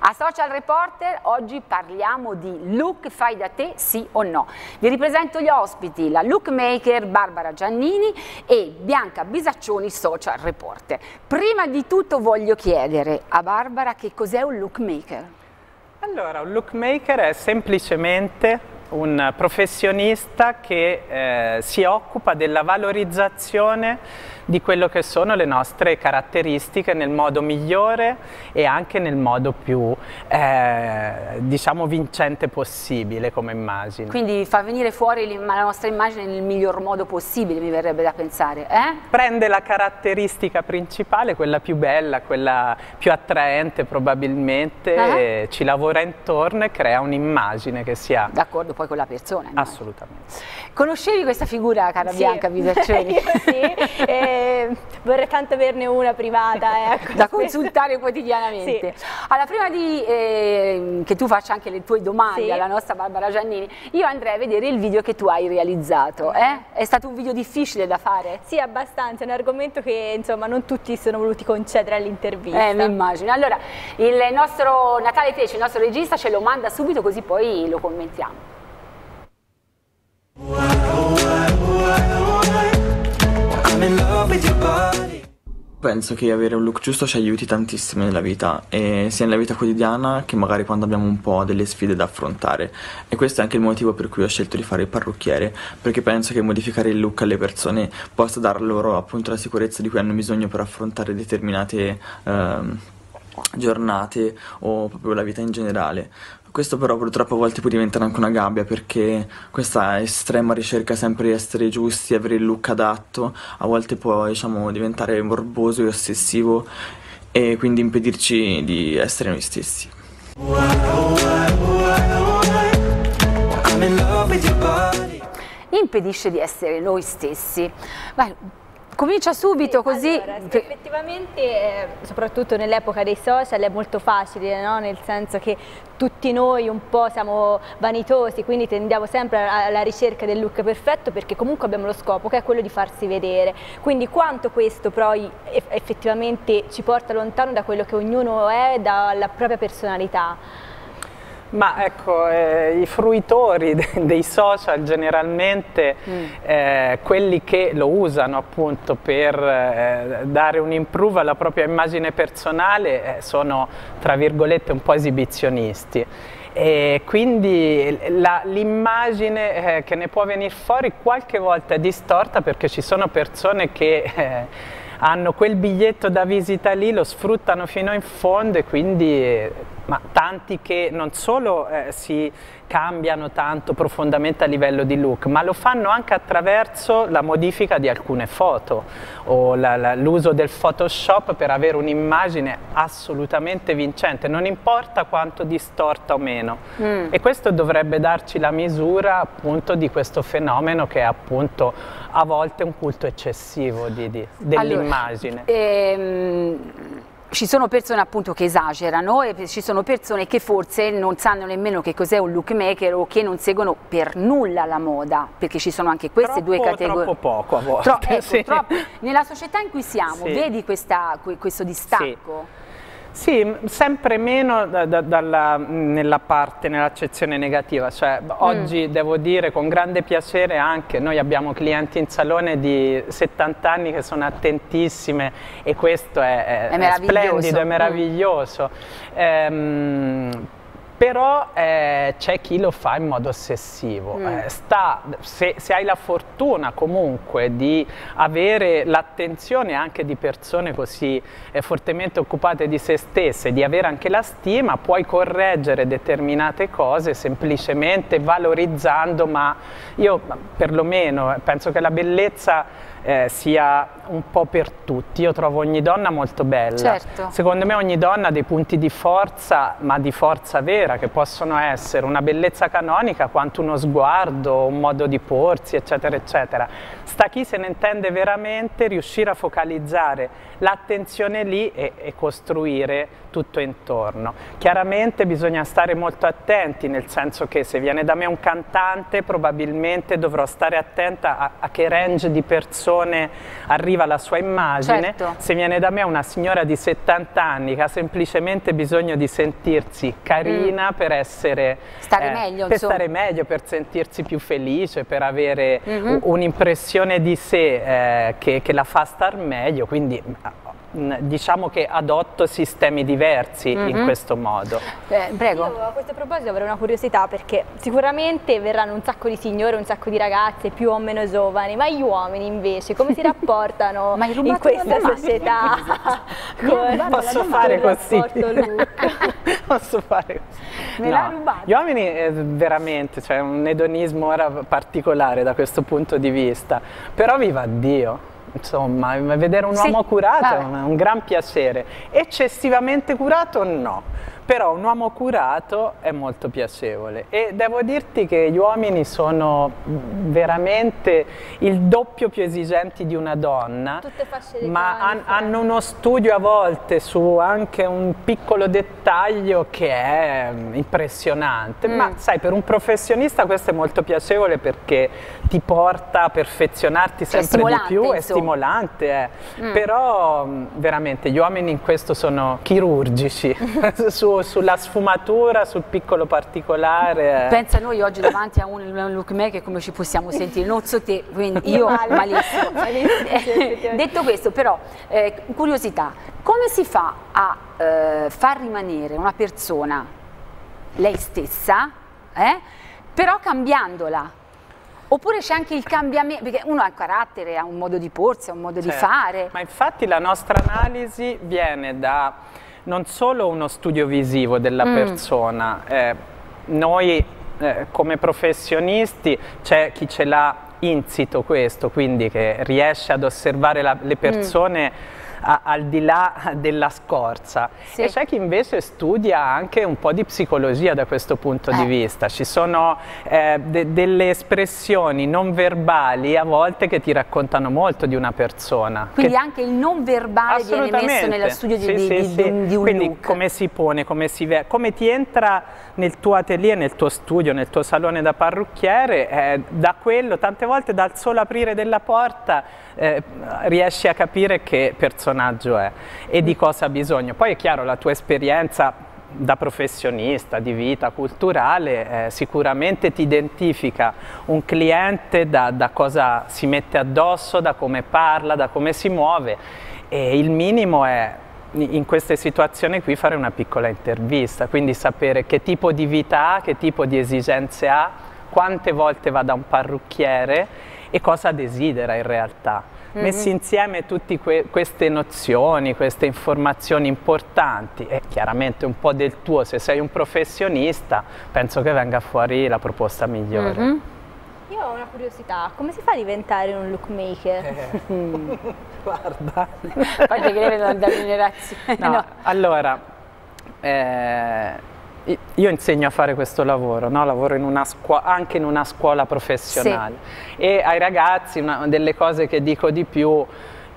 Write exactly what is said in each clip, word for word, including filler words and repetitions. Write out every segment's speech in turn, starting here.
A Social Reporter oggi parliamo di look fai da te, sì o no. Vi ripresento gli ospiti, la lookmaker Barbara Giannini e Bianca Bisaccioni, Social Reporter. Prima di tutto voglio chiedere a Barbara che cos'è un lookmaker. Allora, un lookmaker è semplicemente un professionista che eh, si occupa della valorizzazione di quello che sono le nostre caratteristiche nel modo migliore e anche nel modo più eh, diciamo vincente possibile come immagine. Quindi fa venire fuori la nostra immagine nel miglior modo possibile, mi verrebbe da pensare, eh? Prende la caratteristica principale, quella più bella, quella più attraente probabilmente, uh-huh. e ci lavora intorno e crea un'immagine che sia d'accordo poi con la persona. Immagino. Assolutamente. Conoscevi questa figura, cara sì. Bianca Bisaccioni? Io sì, eh, vorrei tanto averne una privata. Ecco. Da consultare quotidianamente. Sì. Allora, prima di, eh, che tu faccia anche le tue domande sì. alla nostra Barbara Giannini, io andrei a vedere il video che tu hai realizzato. Eh? È stato un video difficile da fare? Sì, abbastanza, è un argomento che insomma non tutti sono voluti concedere all'intervista. Eh, mi immagino. Allora, il nostro Natale Tece, il nostro regista, ce lo manda subito così poi lo commentiamo. Penso che avere un look giusto ci aiuti tantissimo nella vita, e sia nella vita quotidiana che magari quando abbiamo un po' delle sfide da affrontare, e questo è anche il motivo per cui ho scelto di fare il parrucchiere, perché penso che modificare il look alle persone possa dar loro appunto la sicurezza di cui hanno bisogno per affrontare determinate ehm, giornate o proprio la vita in generale. Questo però purtroppo a volte può diventare anche una gabbia, perché questa estrema ricerca sempre di essere giusti, avere il look adatto, a volte può, diciamo, diventare morboso e ossessivo e quindi impedirci di essere noi stessi. Impedisce di essere noi stessi. Vai. Comincia subito, sì, così... Allora, sì, effettivamente, eh, soprattutto nell'epoca dei social, è molto facile, no? Nel senso che tutti noi un po' siamo vanitosi, quindi tendiamo sempre alla ricerca del look perfetto, perché comunque abbiamo lo scopo che è quello di farsi vedere. Quindi quanto questo poi effettivamente ci porta lontano da quello che ognuno è, dalla propria personalità. Ma ecco, eh, i fruitori de dei social generalmente, mm. eh, quelli che lo usano appunto per eh, dare un improve alla propria immagine personale, eh, sono tra virgolette un po' esibizionisti. E quindi l'immagine eh, che ne può venire fuori qualche volta è distorta, perché ci sono persone che eh, hanno quel biglietto da visita lì, lo sfruttano fino in fondo, e quindi eh, ma tanti che non solo eh, si cambiano tanto profondamente a livello di look, ma lo fanno anche attraverso la modifica di alcune foto o l'uso del Photoshop per avere un'immagine assolutamente vincente, non importa quanto distorta o meno. Mm. E questo dovrebbe darci la misura appunto di questo fenomeno, che è appunto a volte un culto eccessivo dell'immagine. Allora, ehm... ci sono persone appunto che esagerano, e ci sono persone che forse non sanno nemmeno che cos'è un lookmaker, o che non seguono per nulla la moda, perché ci sono anche queste troppo, due categorie. Troppo poco a volte. Tro ecco, sì. troppo. Nella società in cui siamo, sì. vedi questa, questo distacco? Sì. Sì, sempre meno da, da, dalla, nella parte, nell'accezione negativa, cioè mm. oggi devo dire con grande piacere anche, noi abbiamo clienti in salone di settanta anni che sono attentissime, e questo è, è, è, è splendido, è meraviglioso. Mm. Ehm, Però eh, c'è chi lo fa in modo ossessivo. Mm. Eh, sta, se, se hai la fortuna comunque di avere l'attenzione anche di persone così eh, fortemente occupate di se stesse, di avere anche la stima, puoi correggere determinate cose semplicemente valorizzando, ma io perlomeno penso che la bellezza Eh, sia un po' per tutti. Io trovo ogni donna molto bella. Certo. Secondo me ogni donna ha dei punti di forza, ma di forza vera, che possono essere una bellezza canonica quanto uno sguardo, un modo di porsi, eccetera, eccetera. Sta chi se ne intende veramente riuscire a focalizzare l'attenzione lì e, e costruire tutto intorno. Chiaramente bisogna stare molto attenti, nel senso che se viene da me un cantante probabilmente dovrò stare attenta a, a che range di persone persone arriva la sua immagine, certo. se viene da me una signora di settanta anni che ha semplicemente bisogno di sentirsi carina mm. per essere stare eh, meglio, per insomma. stare meglio, per sentirsi più felice, per avere mm-hmm. un'impressione di sé eh, che, che la fa star meglio, quindi diciamo che adotto sistemi diversi mm-hmm. in questo modo. Eh, prego. Io a questo proposito avrei una curiosità, perché sicuramente verranno un sacco di signore, un sacco di ragazze più o meno giovani, ma gli uomini invece come si rapportano ma in questa società? Come posso fare così? Look? Posso fare così? Me no. l'ha rubato. Gli uomini eh, veramente, cioè un edonismo ora particolare da questo punto di vista, però viva Dio! Insomma, vedere un sì, uomo curato è un, un gran piacere. Eccessivamente curato no, però un uomo curato è molto piacevole e devo dirti che gli uomini sono veramente il doppio più esigenti di una donna, tutte fasce di ma han, hanno uno studio a volte su anche un piccolo dettaglio che è impressionante, mm. ma sai, per un professionista questo è molto piacevole perché ti porta a perfezionarti sempre di più, è stimolante, eh. mm. però veramente gli uomini in questo sono chirurgici su sulla sfumatura, sul piccolo particolare. Pensa noi oggi davanti a un look maker come ci possiamo sentire, non so te, quindi io malissimo. malissimo. Detto questo però, eh, curiosità, come si fa a eh, far rimanere una persona lei stessa, eh, però cambiandola? Oppure c'è anche il cambiamento, perché uno ha un carattere, ha un modo di porsi, ha un modo certo. di fare. Ma infatti la nostra analisi viene da non solo uno studio visivo della mm. persona, eh, noi eh, come professionisti c'è chi ce l'ha insito questo, quindi che riesce ad osservare la, le persone mm. a, al di là della scorza, sì. e c'è chi invece studia anche un po' di psicologia da questo punto eh. di vista. Ci sono eh, de, delle espressioni non verbali a volte che ti raccontano molto di una persona. Quindi che... anche il non verbale viene messo nello studio sì, di, sì, di, sì. di, di un Quindi look. Come si pone, come si vede, come ti entra nel tuo atelier, nel tuo studio, nel tuo salone da parrucchiere, eh, da quello, tante volte dal solo aprire della porta eh, riesci a capire che personaggio è e di cosa ha bisogno. Poi è chiaro, la tua esperienza da professionista, di vita culturale, eh, sicuramente ti identifica un cliente da, da cosa si mette addosso, da come parla, da come si muove, e il minimo è in queste situazioni qui fare una piccola intervista, quindi sapere che tipo di vita ha, che tipo di esigenze ha, quante volte va da un parrucchiere e cosa desidera in realtà. Mm-hmm. Messi insieme tutte que queste nozioni, queste informazioni importanti e chiaramente un po' del tuo, se sei un professionista, penso che venga fuori la proposta migliore. Mm-hmm. Io ho una curiosità, come si fa a diventare un look maker? Eh, guarda, fate credere da generazione. No, no. Allora, eh, io insegno a fare questo lavoro, no? Lavoro in una anche in una scuola professionale, sì. e ai ragazzi una delle cose che dico di più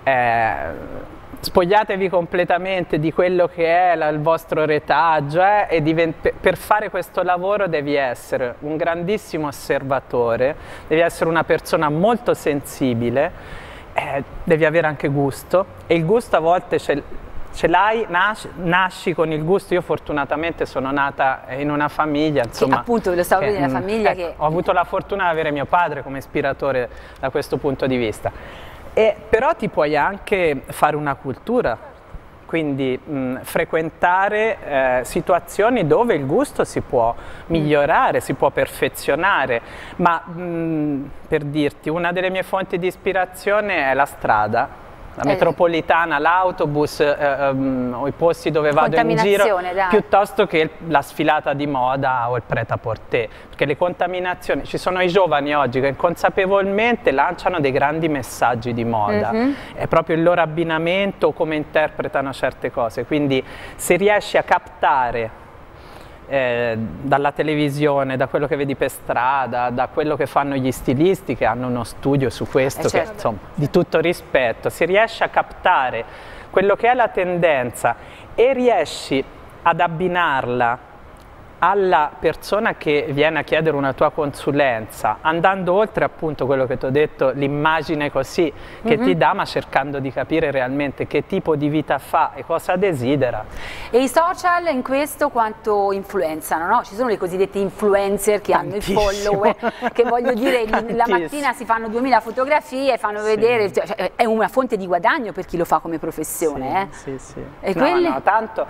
è spogliatevi completamente di quello che è la, il vostro retaggio eh, e per fare questo lavoro devi essere un grandissimo osservatore, devi essere una persona molto sensibile, eh, devi avere anche gusto, e il gusto a volte ce, ce l'hai, nasci, nasci con il gusto. Io fortunatamente sono nata in una famiglia, insomma, sì, appunto, ve lo stavo vedendo, una famiglia ecco, che... ho avuto la fortuna di avere mio padre come ispiratore da questo punto di vista. E, però ti puoi anche fare una cultura, quindi mh, frequentare eh, situazioni dove il gusto si può migliorare, mm. si può perfezionare, ma mh, per dirti, una delle mie fonti di ispirazione è la strada, la eh. metropolitana, l'autobus eh, um, o i posti dove vado in giro, dai. piuttosto che la sfilata di moda o il prêt-à-porter, perché le contaminazioni, ci sono i giovani oggi che inconsapevolmente lanciano dei grandi messaggi di moda, mm-hmm. è proprio il loro abbinamento, come interpretano certe cose, quindi se riesci a captare Eh, dalla televisione, da quello che vedi per strada, da quello che fanno gli stilisti che hanno uno studio su questo, eh certo. che insomma di tutto rispetto, si riesce a captare quello che è la tendenza e riesci ad abbinarla alla persona che viene a chiedere una tua consulenza, andando oltre appunto quello che ti ho detto, l'immagine così che mm-hmm. ti dà, ma cercando di capire realmente che tipo di vita fa e cosa desidera. E i social in questo quanto influenzano, no? Ci sono i cosiddetti influencer che Tantissimo. hanno il follower, che voglio dire la mattina si fanno duemila fotografie, fanno sì. vedere, cioè, è una fonte di guadagno per chi lo fa come professione. Sì, eh? sì, sì. E no, quelli? no, tanto,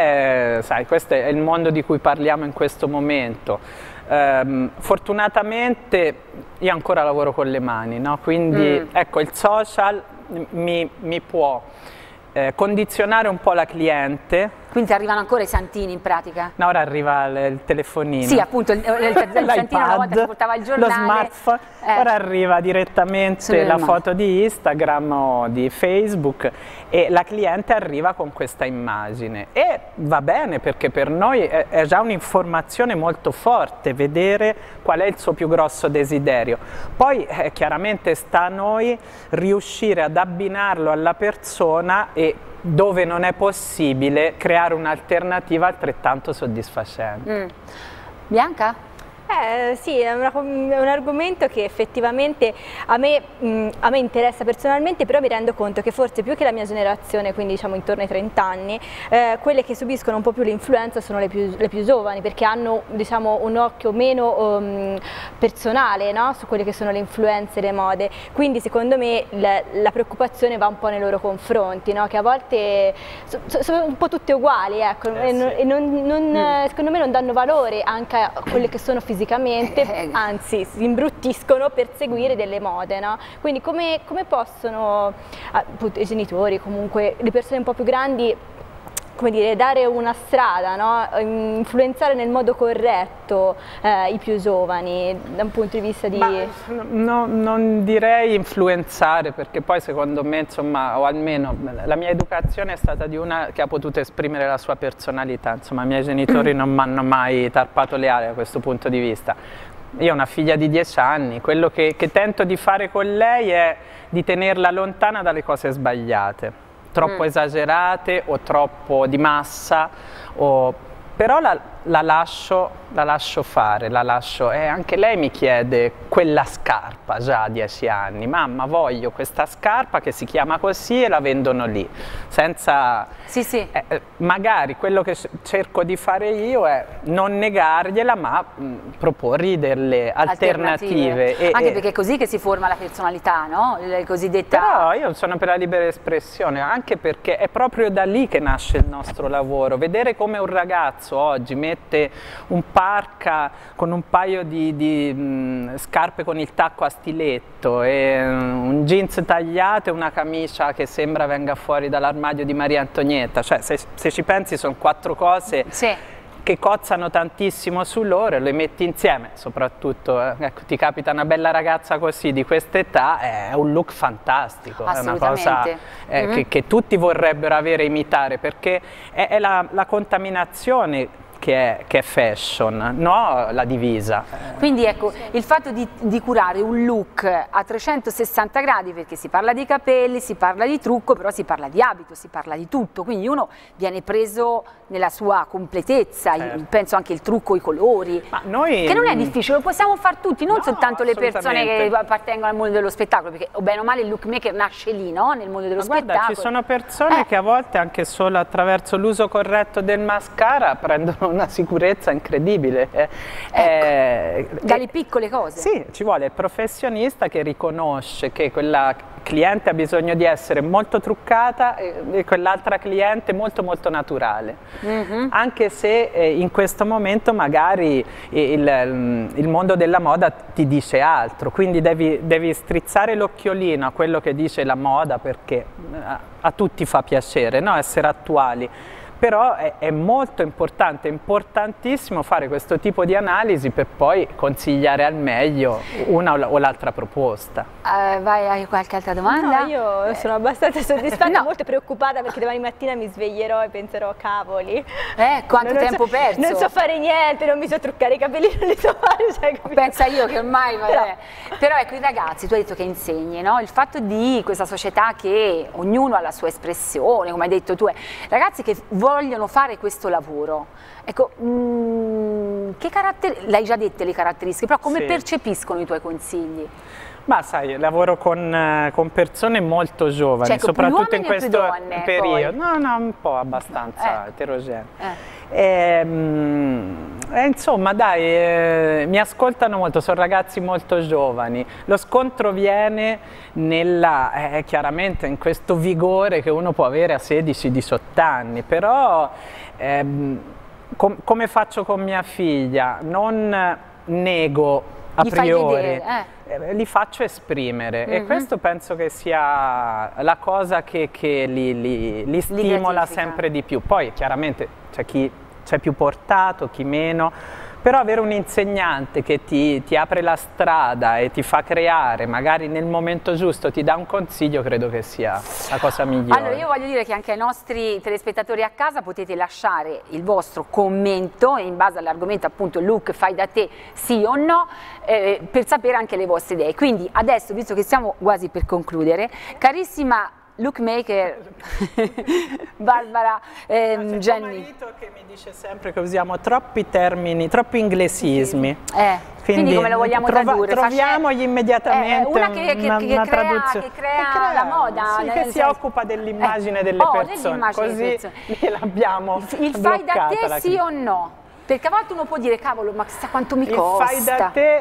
eh, sai, questo è il mondo di cui parliamo in questo momento. Um, fortunatamente io ancora lavoro con le mani, no? Quindi mm. ecco, il social mi, mi può eh, condizionare un po' la cliente. Quindi arrivano ancora i santini in pratica? No, ora arriva il, il telefonino. Sì, appunto, il, il, il santino una volta si portava il giornale. Lo smartphone, eh. ora arriva direttamente la foto di Instagram o di Facebook e la cliente arriva con questa immagine. E va bene, perché per noi è, è già un'informazione molto forte vedere qual è il suo più grosso desiderio. Poi eh, chiaramente sta a noi riuscire ad abbinarlo alla persona e dove non è possibile creare un'alternativa altrettanto soddisfacente. Mm. Bianca? Eh, sì, è, una, è un argomento che effettivamente a me, mh, a me interessa personalmente, però mi rendo conto che forse più che la mia generazione, quindi diciamo intorno ai trenta anni, eh, quelle che subiscono un po' più l'influenza sono le più, le più giovani, perché hanno diciamo, un occhio meno um, personale, no? Su quelle che sono le influenze, le mode. Quindi secondo me la, la preoccupazione va un po' nei loro confronti, no? Che a volte so, so, sono un po' tutte uguali, ecco, eh, e, non, sì. e non, non, mm. secondo me non danno valore anche a quelle che sono fisicamente, anzi si imbruttiscono per seguire delle mode, no? Quindi come, come possono appunto, i genitori, comunque le persone un po' più grandi, come dire, dare una strada, no? Influenzare nel modo corretto eh, i più giovani da un punto di vista di... Ma, no, non direi influenzare, perché poi secondo me, insomma, o almeno la mia educazione è stata di una che ha potuto esprimere la sua personalità, insomma i miei genitori non mi hanno mai tarpato le ali da questo punto di vista. Io ho una figlia di dieci anni, quello che, che tento di fare con lei è di tenerla lontana dalle cose sbagliate, troppo mm. esagerate o troppo di massa, o... però la, la, lascio, la lascio fare, la lascio, e anche lei mi chiede quella scarpa già a dieci anni, mamma voglio questa scarpa che si chiama così e la vendono lì, senza... Sì, sì. Eh, magari quello che cerco di fare io è non negargliela, ma mh, proporgli delle alternative. alternative. E, anche e... perché è così che si forma la personalità, no? La cosiddetta... Però io sono per la libera espressione, anche perché è proprio da lì che nasce il nostro lavoro, vedere come un ragazzo oggi mette un parka con un paio di, di mh, scarpe con il tacco a stiletto e un jeans tagliato e una camicia che sembra venga fuori dall'armadio di Maria Antonietta. Cioè, se, se ci pensi sono quattro cose sì. che cozzano tantissimo su loro e le metti insieme, soprattutto eh, ecco, ti capita una bella ragazza così di quest'età, è un look fantastico, è una cosa eh, mm-hmm. che, che tutti vorrebbero avere e imitare, perché è, è la, la contaminazione Che è, che è fashion, no la divisa. Quindi ecco, il fatto di, di curare un look a trecentosessanta gradi, perché si parla di capelli, si parla di trucco, però si parla di abito, si parla di tutto, quindi uno viene preso nella sua completezza, certo. penso anche il trucco, i colori, Ma noi... che non è difficile, lo possiamo fare tutti, non no, soltanto le persone che appartengono al mondo dello spettacolo, perché o bene o male il lookmaker nasce lì, no? Nel mondo dello Ma guarda, spettacolo. ci sono persone eh. che a volte anche solo attraverso l'uso corretto del mascara prendono una sicurezza incredibile. Eh, ecco, eh, dalle piccole cose. Sì, ci vuole il professionista che riconosce che quella cliente ha bisogno di essere molto truccata e quell'altra cliente molto molto naturale. Mm-hmm. Anche se eh, in questo momento magari il, il mondo della moda ti dice altro, quindi devi, devi strizzare l'occhiolino a quello che dice la moda, perché a, a tutti fa piacere, no? Essere attuali. Però è, è molto importante, è importantissimo fare questo tipo di analisi per poi consigliare al meglio una o l'altra proposta. Uh, vai, hai qualche altra domanda? No, io eh. sono abbastanza soddisfatta, no. molto preoccupata, perché domani mattina mi sveglierò e penserò, cavoli. Eh, quanto non tempo so, perso? Non so fare niente, non mi so truccare i capelli, non li so fare. Cioè, pensa io che ormai... Però. Però ecco, i ragazzi, tu hai detto che insegni, no? Il fatto di questa società che ognuno ha la sua espressione, come hai detto tu, è, ragazzi che vogliono vogliono fare questo lavoro, ecco, mh, che caratteristiche, l'hai già dette le caratteristiche, però come Sì. percepiscono i tuoi consigli? Ma sai, lavoro con, con persone molto giovani, Cioè, ecco, soprattutto più in uomini e più questo donne, periodo. poi? No, no, un po' abbastanza Eh. eterogeneo. Eh. E, mm, e insomma, dai, eh, mi ascoltano molto, sono ragazzi molto giovani. Lo scontro viene nella, eh, chiaramente in questo vigore che uno può avere a sedici diciotto anni, però ehm, com come faccio con mia figlia? Non nego a Gli fai priori. vedere, eh. Eh, li faccio esprimere Mm-hmm. e questo penso che sia la cosa che, che li, li, li stimola gratifica. sempre di più. Poi chiaramente c'è chi c'è più portato, chi meno, però avere un insegnante che ti, ti apre la strada e ti fa creare, magari nel momento giusto ti dà un consiglio, credo che sia la cosa migliore. Allora io voglio dire che anche ai nostri telespettatori a casa potete lasciare il vostro commento in base all'argomento appunto look fai da te sì o no, eh, per sapere anche le vostre idee. Quindi adesso, visto che siamo quasi per concludere, carissima lookmaker Barbara ehm, C'è tuo Giannini. marito che mi dice sempre che usiamo troppi termini, troppi inglesismi. Eh, quindi, come lo vogliamo trova, tradurre? Troviamogli immediatamente eh, una che, che, una, che una crea, traduzione. che crea la moda, sì, nel che si senso- occupa dell'immagine eh, delle oh, persone, dell'immagine così delle persone. l'abbiamo Il, il fai da bloccata te la sì crisi. o no? Perché a volte uno può dire cavolo, ma chissà quanto mi Il costa. fai da te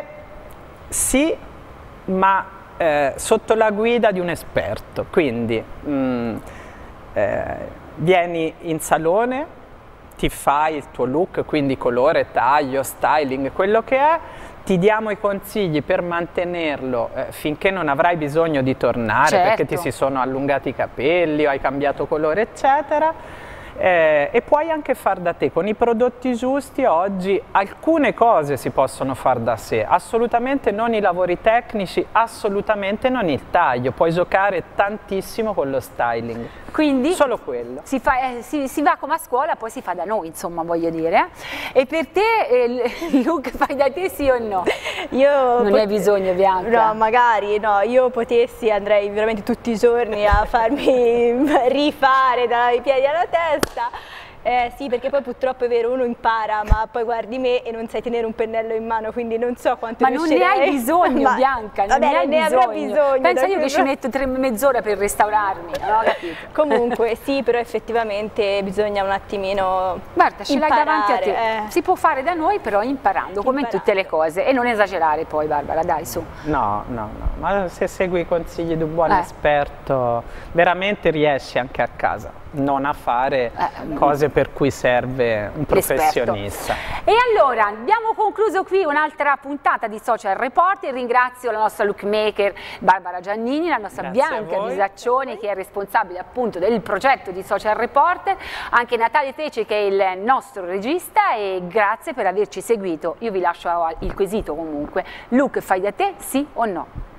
sì, ma eh, sotto la guida di un esperto, quindi mh, eh, vieni in salone, ti fai il tuo look, quindi colore, taglio, styling, quello che è, ti diamo i consigli per mantenerlo eh, finché non avrai bisogno di tornare, Certo. perché ti si sono allungati i capelli o hai cambiato colore, eccetera. Eh, e puoi anche far da te, con i prodotti giusti oggi alcune cose si possono far da sé, assolutamente non i lavori tecnici, assolutamente non il taglio, puoi giocare tantissimo con lo styling, Quindi solo quello. si, fa, eh, si, si va come a scuola, poi si fa da noi, insomma, voglio dire. E per te eh, il look fai da te sì o no? Io Non ne hai bisogno, Bianca. No, magari no, io potessi andrei veramente tutti i giorni a farmi rifare dai piedi alla testa. Eh, sì, perché poi purtroppo è vero, uno impara, ma poi guardi me e non sai tenere un pennello in mano, quindi non so quanto Ma non ne riuscirei. hai bisogno, Ma, Bianca, non vabbè, ne hai ne bisogno. avrò bisogno. Pensa da io che quello- ci metto tre mezz'ora per restaurarmi, non ho capito. Comunque sì, però effettivamente bisogna un attimino Guarda, ce l'hai davanti a te. imparare, eh. Si può fare da noi, però imparando, come in Imparando. tutte le cose. E non esagerare poi, Barbara, dai, su. No, no, no, ma se segui i consigli di un buon Eh. esperto, veramente riesci anche a casa, non a fare Eh, cose per cui serve un professionista. E allora abbiamo concluso qui un'altra puntata di Social Reporter. Ringrazio la nostra lookmaker Barbara Giannini, la nostra Grazie a Bianca voi. Bisaccioni che è responsabile appunto del progetto di Social Reporter, anche Natale Tece che è il nostro regista, e grazie per averci seguito. Io vi lascio il quesito comunque: look fai da te sì o no?